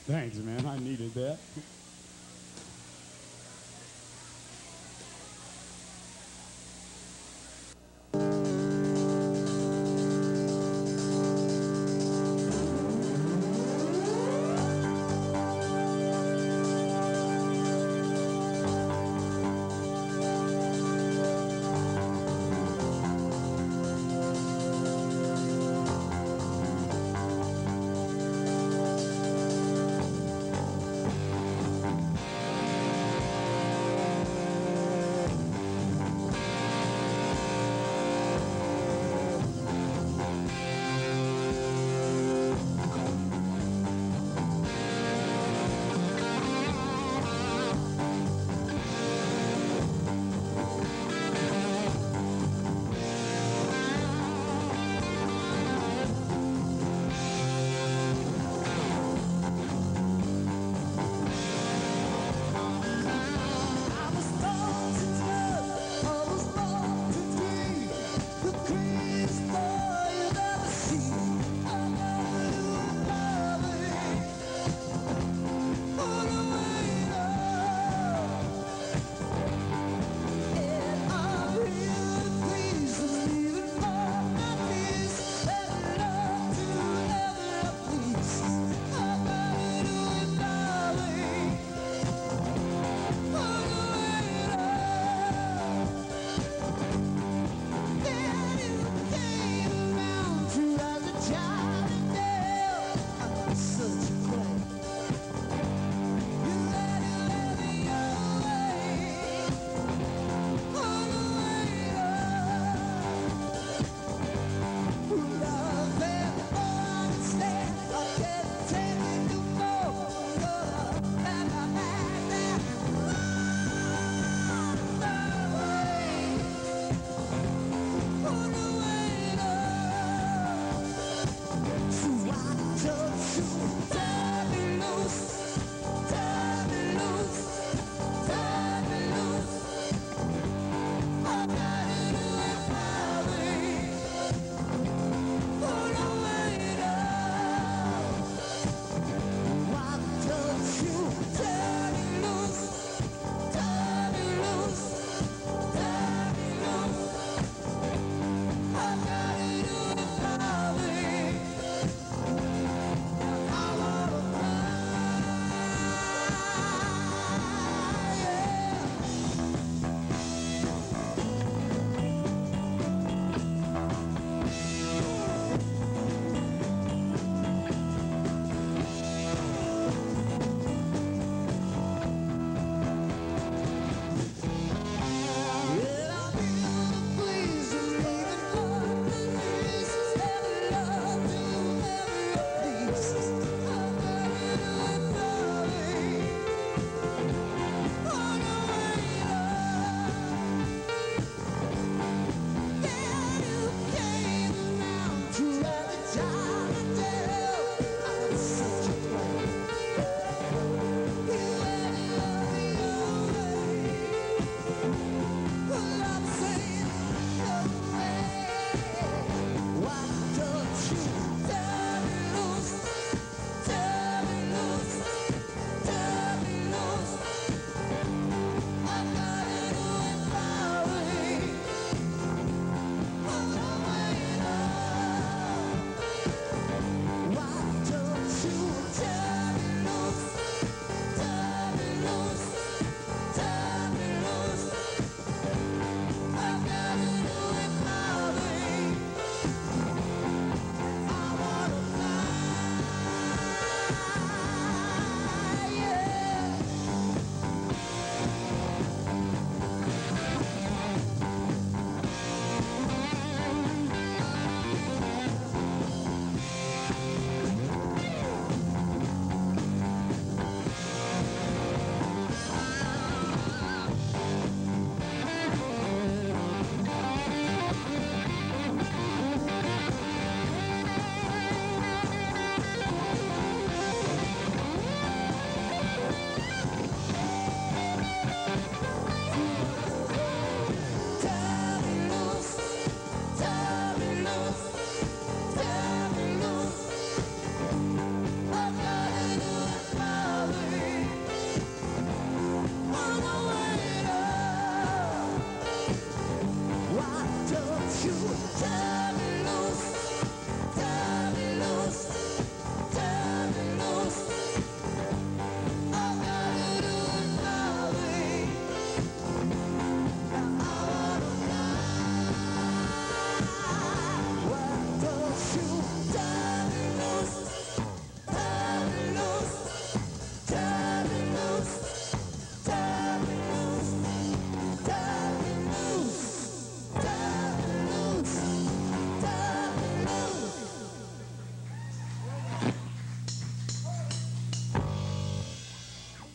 Thanks, man. I needed that.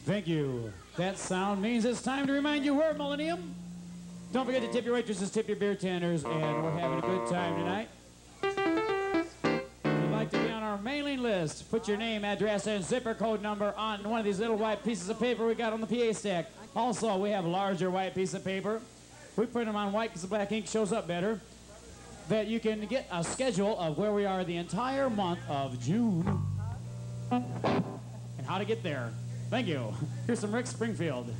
Thank you. That sound means it's time to remind you we're Millennium. Don't forget to tip your waitresses, tip your beer tenders, and we're having a good time tonight. If you'd like to be on our mailing list, put your name, address, and zipper code number on one of these little white pieces of paper we got on the PA stack. Also, we have larger white piece of paper. We print them on white because the black ink shows up better. That you can get a schedule of where we are the entire month of June and how to get there. Thank you. Here's some Rick Springfield.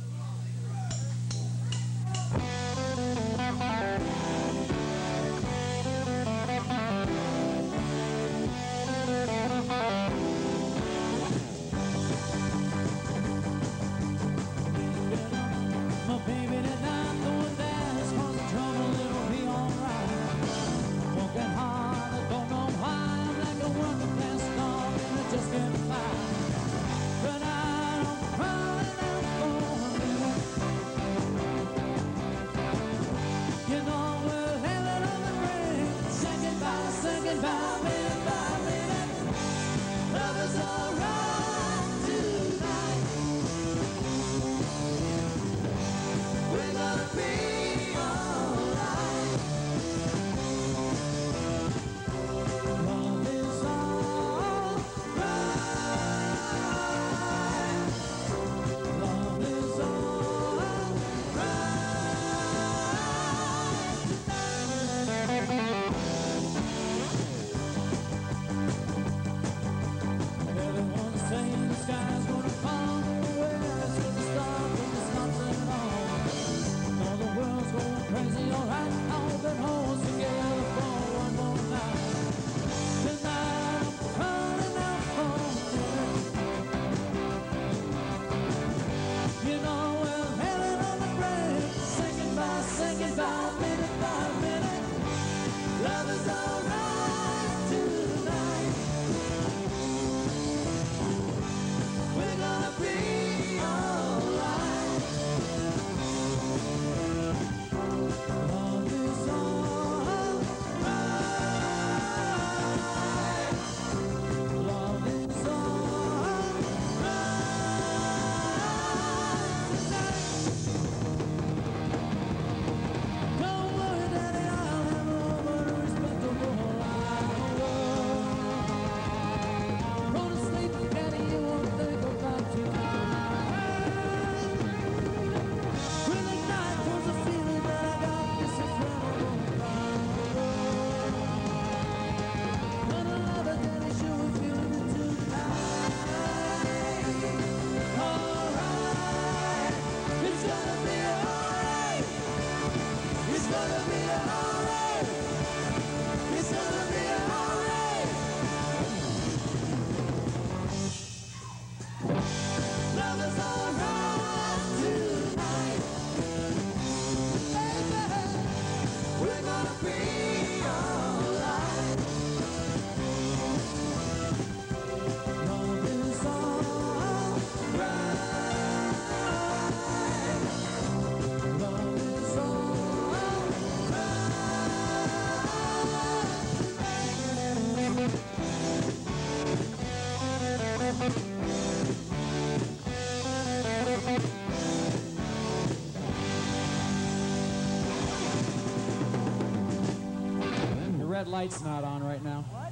Red light's not on right now. What?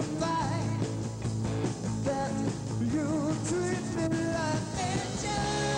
You treat me like angel.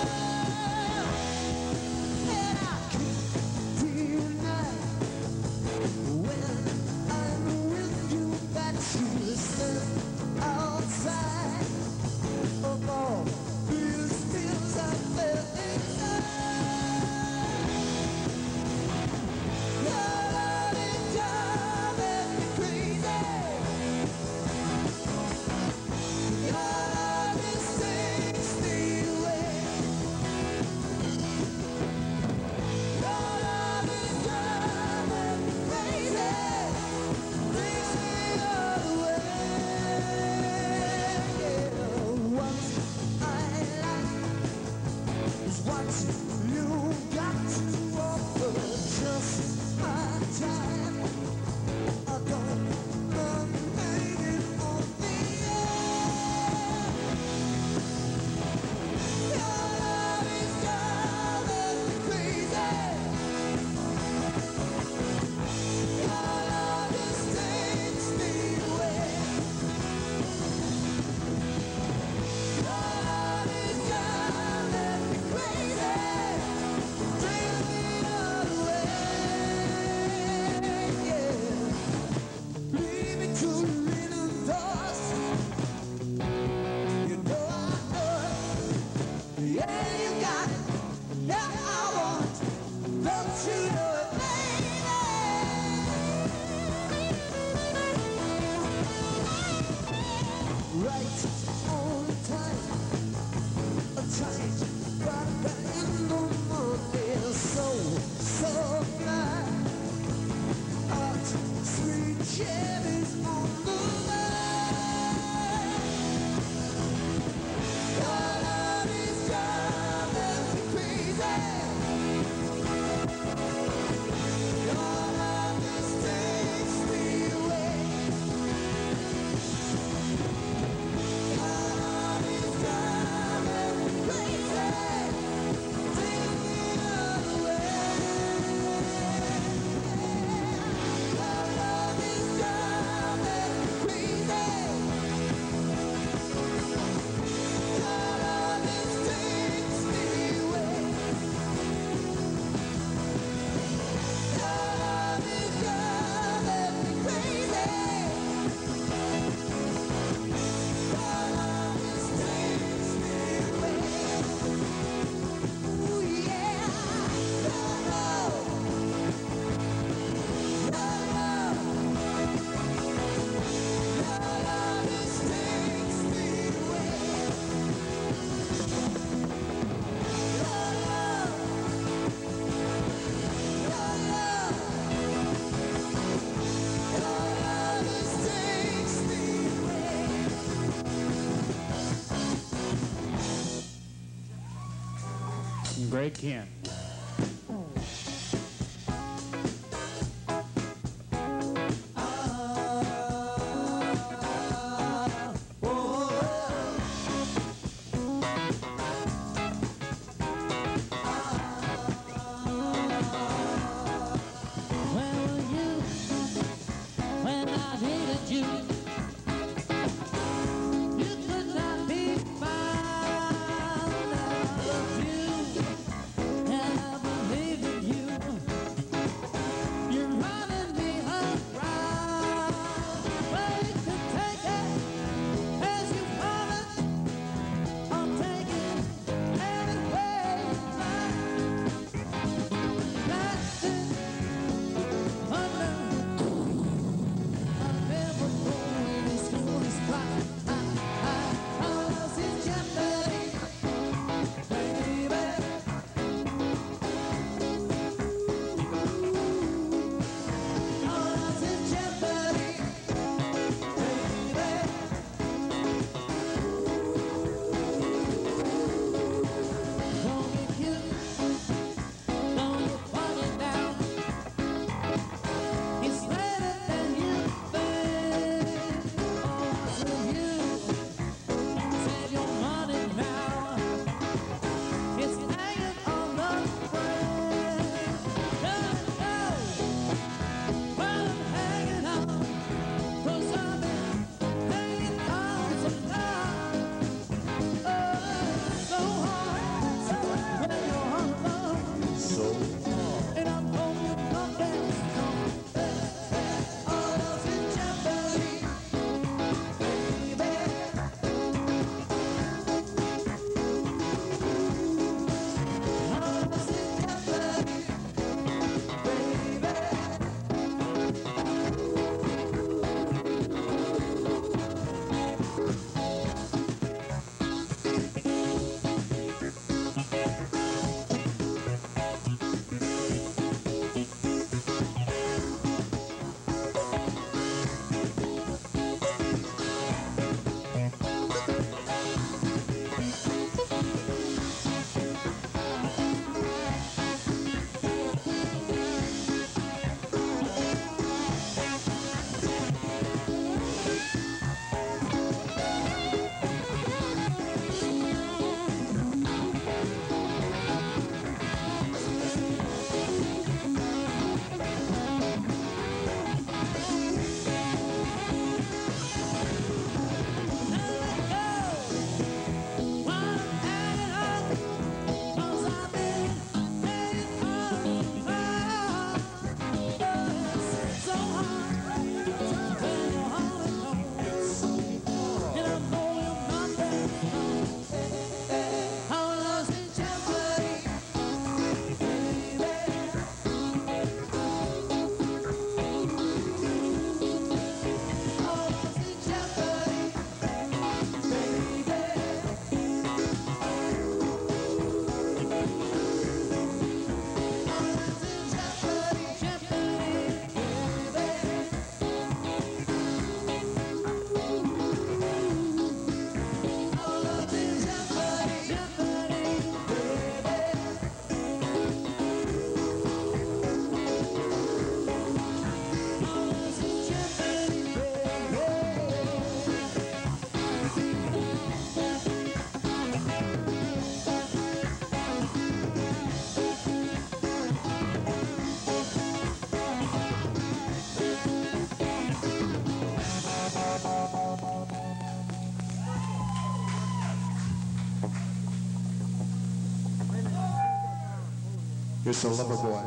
Great Ken. And Here's the Loverboy.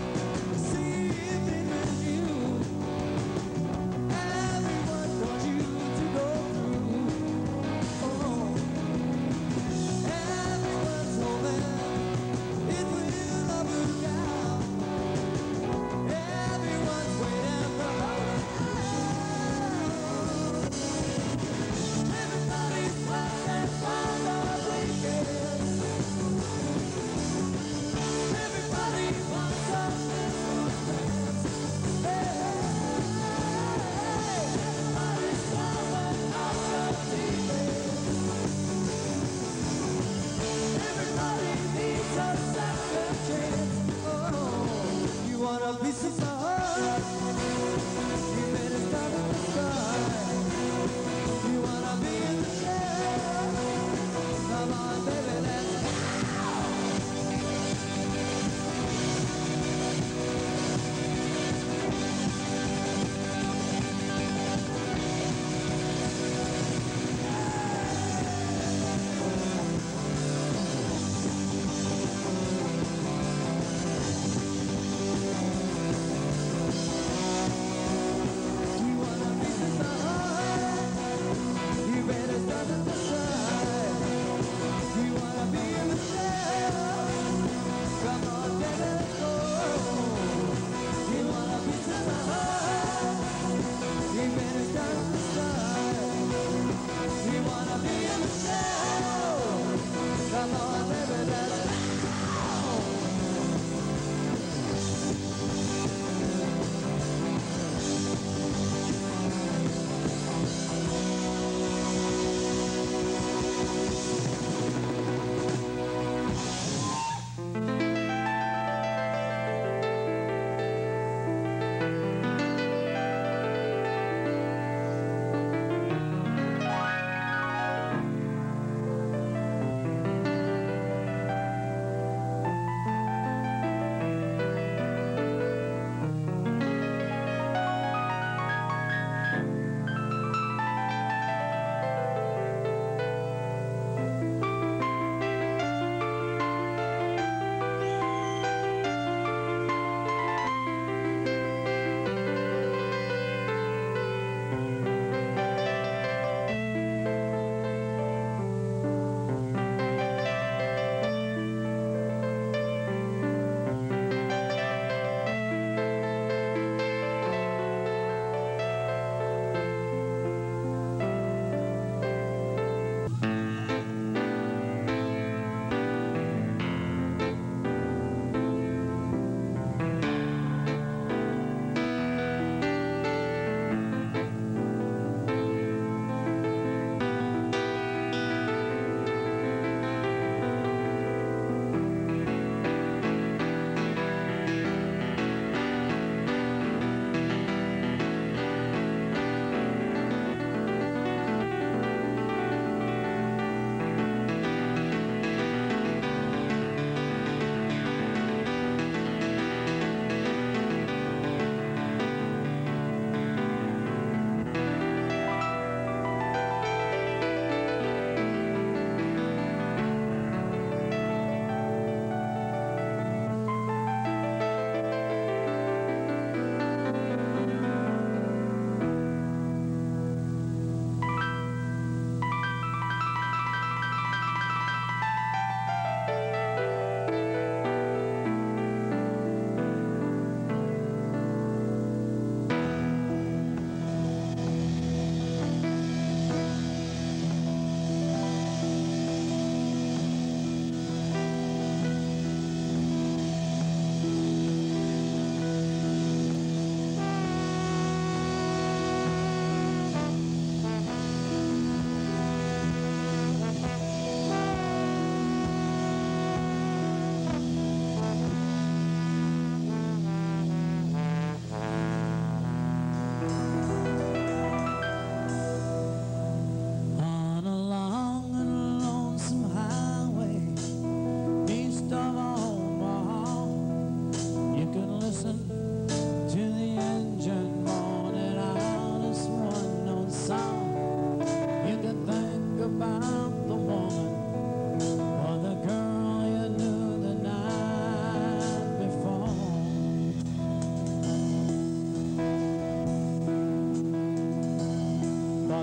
See if it was you. Everyone wants you.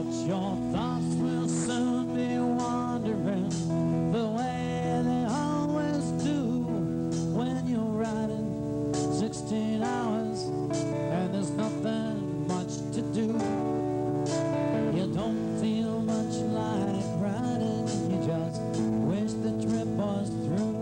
but your thoughts will soon be wandering the way they always do when you're riding 16 hours and there's nothing much to do. You don't feel much like riding, you just wish the trip was through.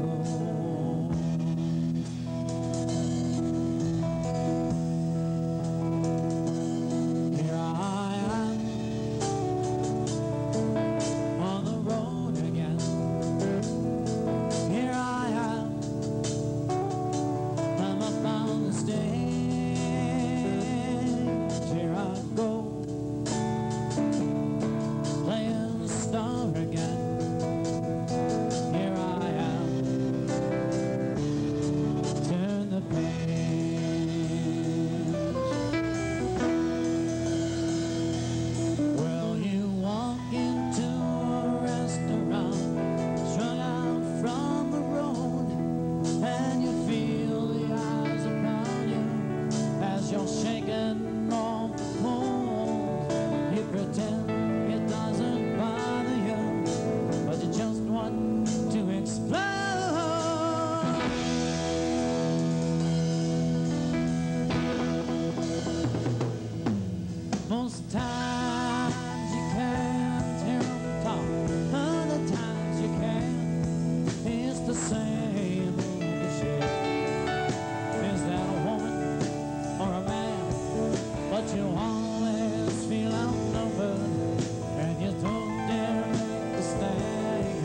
Most times you can't hear them talk, other times you can. It's the same old shit. Is that a woman or a man? But you always feel outnumbered and you don't dare make a stand.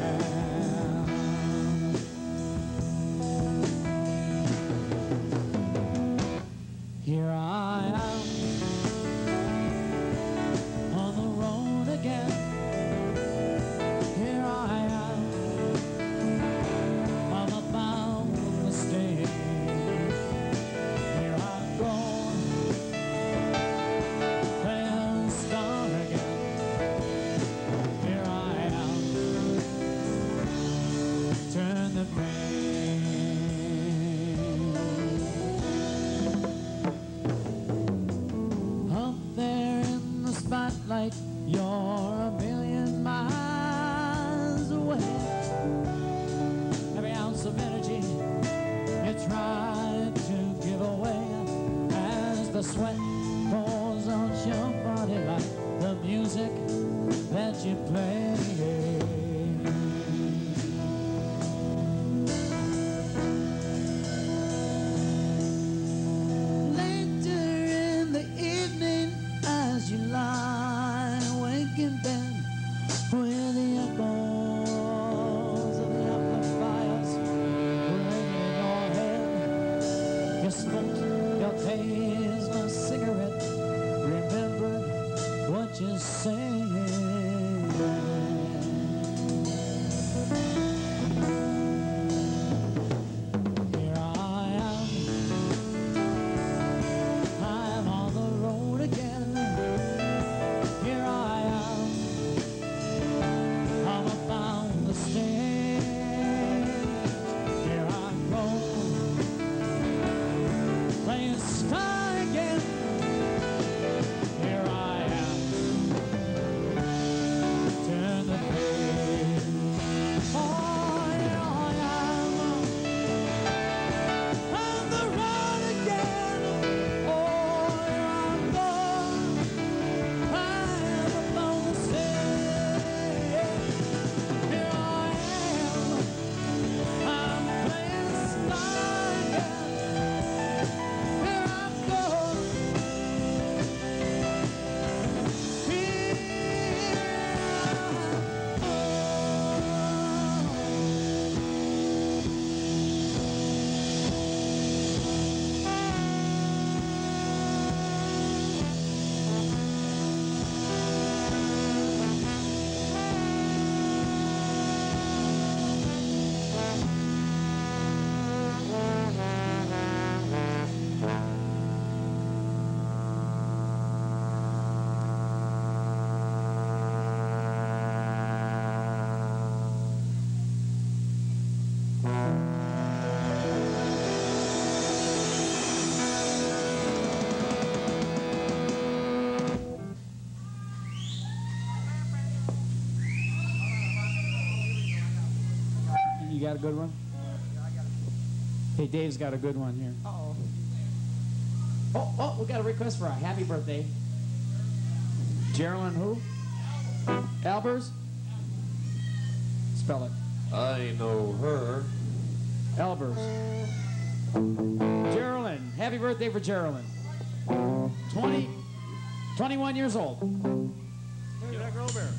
Here I am on the road again. Here I am, I'm about the stage. Here I go, playing star again. Here I am, turn the page. Up there in the spotlight, you're a million miles away. Every ounce of energy you try to give away as the sweat pours on your body like the music that you play. Later in the evening, as you lie awake in bed, with the echoes of the amplifiers ringing in your head, you smoked your taste a cigarette, remembered what you said. got a good one? Hey, Dave's got a good one here. Uh-oh. Oh, we got a request for a happy birthday. Geraldine who? Albers? Spell it. I know her. Albers. Geraldine. Happy birthday for Geraldine. 21 years old. Give that girl bear.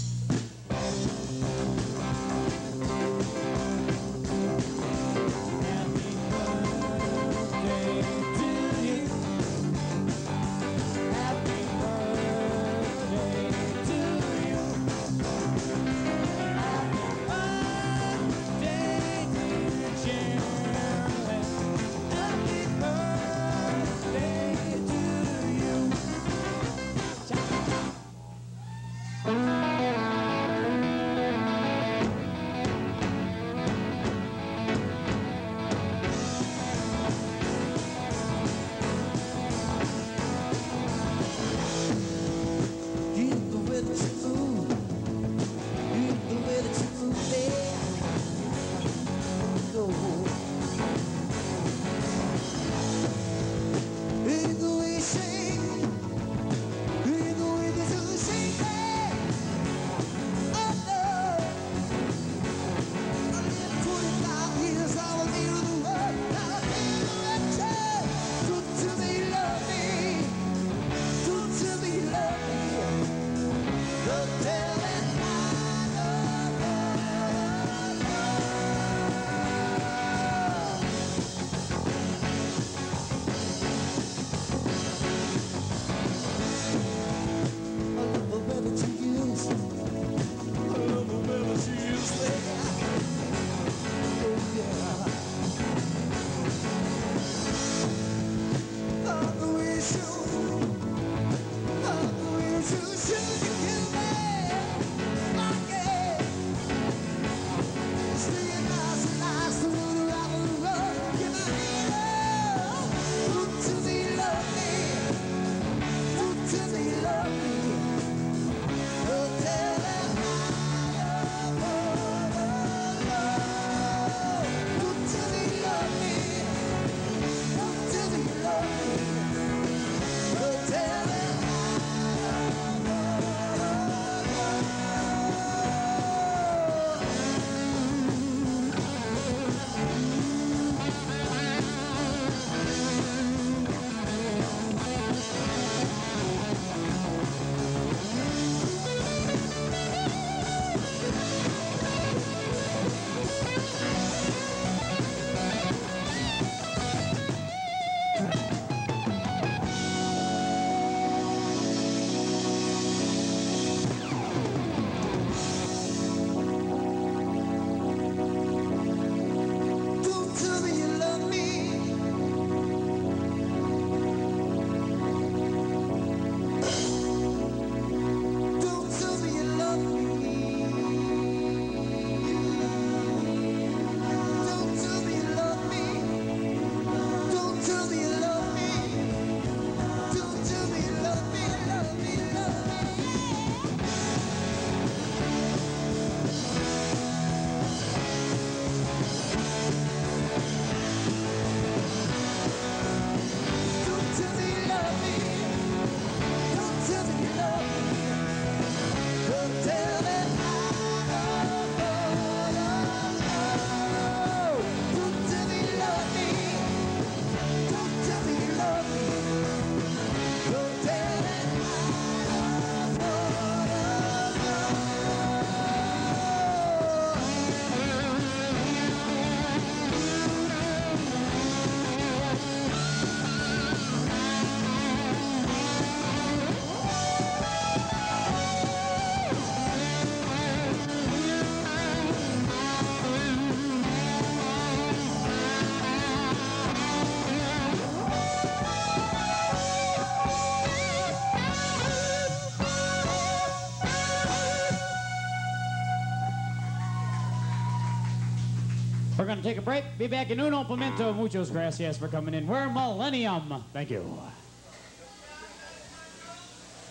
We're going to take a break. Be back in uno momento. Muchos gracias for coming in. We're Millennium. Thank you.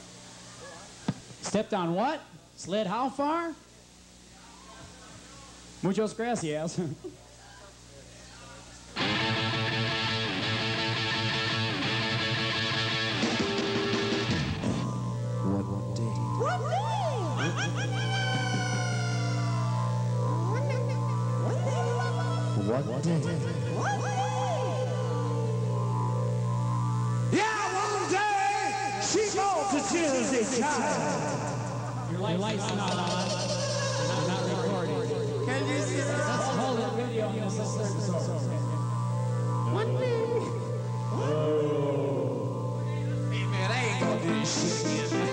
Stepped on what? Slid how far? Muchas gracias. One day. Yeah, one day she bought the tears they cried. Your light's not on. You're not recording. Can you see that? Let's hold that video on this service over. One day. Hey man, I ain't gonna do this shit again, man.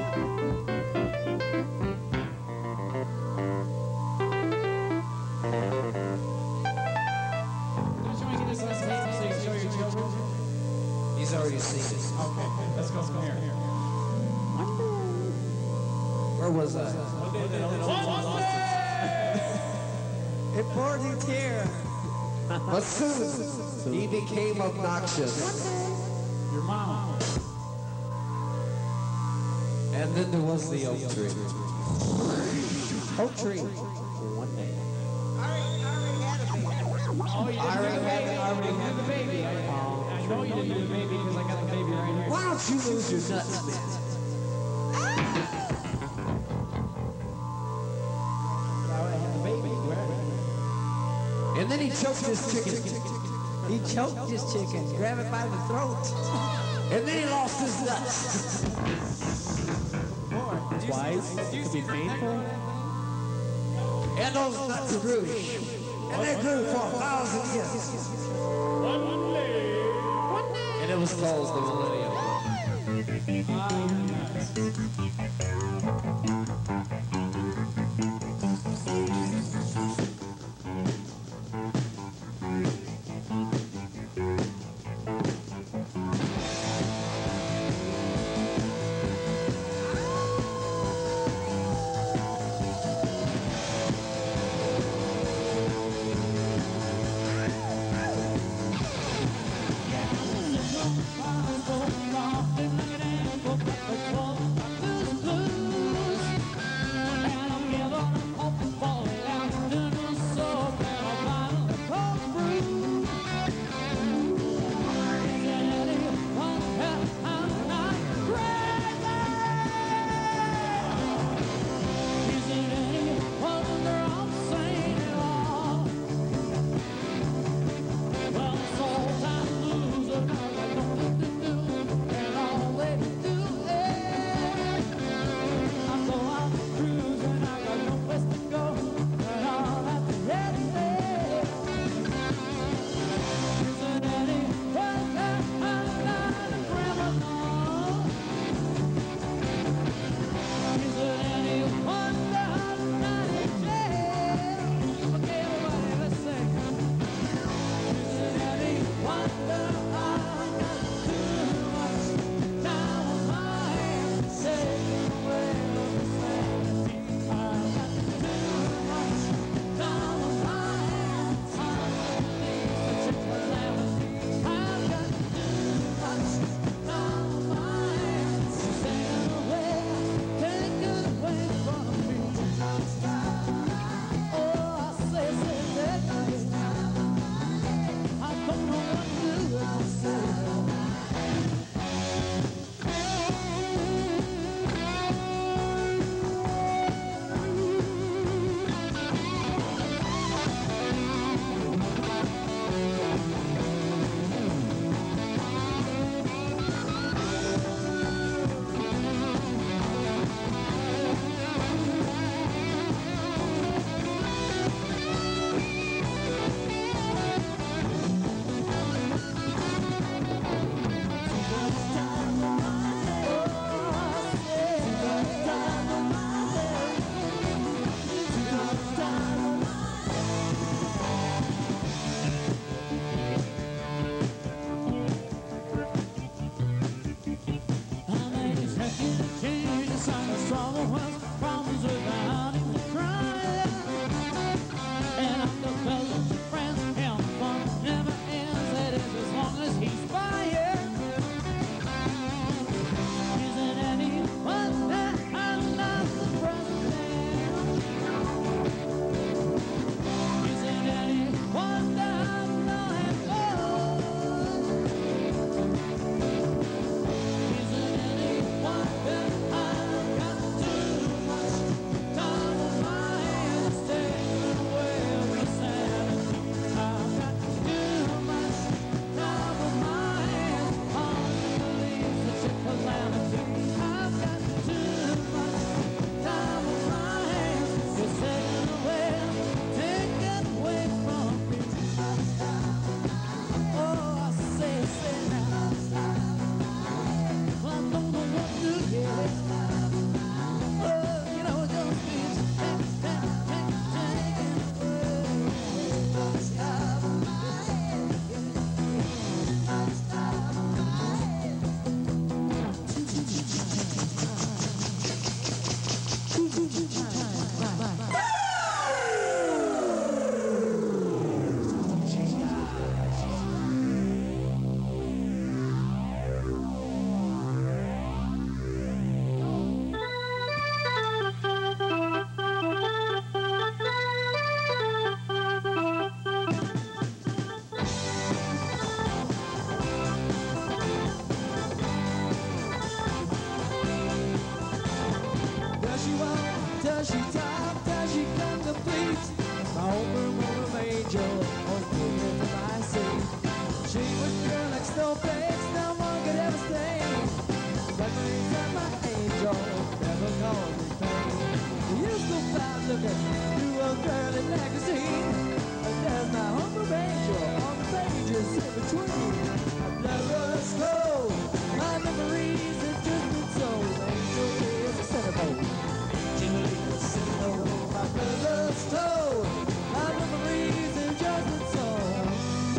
He's already seen it. Okay, let's go from here. Where was I? It brought his hair. But soon, he became obnoxious. Your mama. And then there was the oak tree. Oak tree. One day. Oh, you didn't do the baby. I know you didn't do the baby because I got the baby right here. Why don't you lose your nuts, man? And then he choked his chicken. He choked his chicken, grabbed it by the throat. And then he lost his nuts. Twice? It could be painful. And those nuts grew. And they grew for 1,000 years. And it was called the Millennium. she time, down she come complete. My homeward angel was moving to my seat. She was pure like snowflakes, no one could ever stay. Memories of my angel never caused me pain. You used to find looking through a girly magazine. And there's my homeward angel on the pages in between. My blood runs cold, my memories are just been told. Angel is a centerfold. Angel is a centerfold. My blood runs cold, my memories are just been told.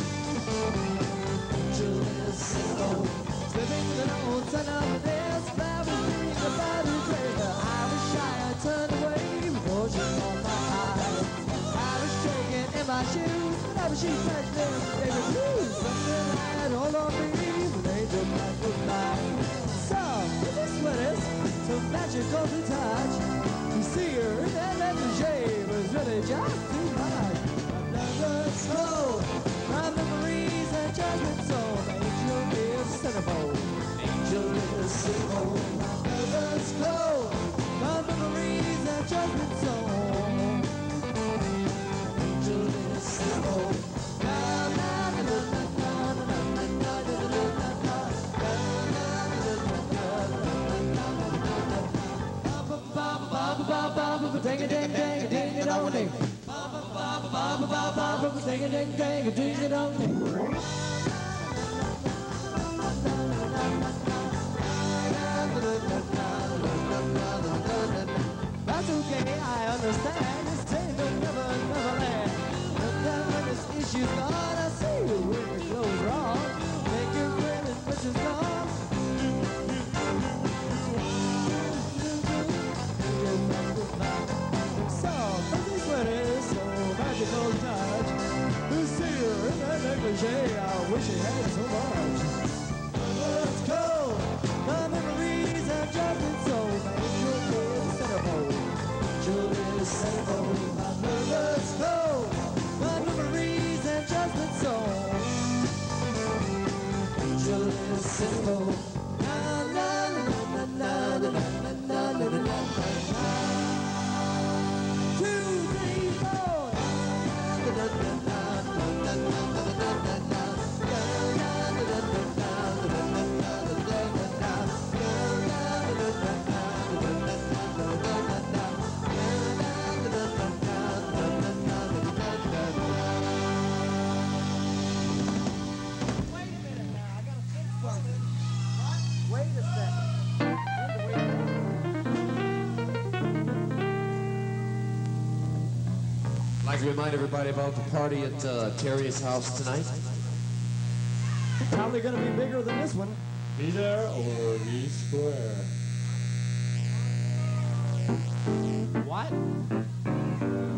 Angel is a centerfold. Slipping to the old son of a dance, flowering the body treasure. I was shy, I turned away before she caught my eye. I was shaking in my shoes, whenever she touched them, they were blue. Something had hold on me, but angel black was mine. Soft, pretty sweaters, so magical to touch. To see her in that negligee was really just too much. My blood runs cold, my memories are just been told. Angel is a centerfold. Angel is a centerfold. My blood runs cold, my memories are just been told. Angel is a centerfold. Ding a ding ding a ding a dong ding. Ba ba ba ba ba ba ba ba ding a ding ding a ding a dong ding. That's okay, I understand. This train don't never land. But then when this issue's gone, I see you when the clothes wrong. Make your grin and push is gone. Magical touch, who see her in that negligee, I wish he had so much. Let's go, the memories have just been sold. Angel is a centerfold, Angel is a centerfold. My let's go, the memories have just been sold. Angel is a centerfold. Na na na na na na na na na na na. 2, 3, 4. I'd like to remind everybody about the party at Terry's house tonight. Probably going to be bigger than this one. Be there or be square. What?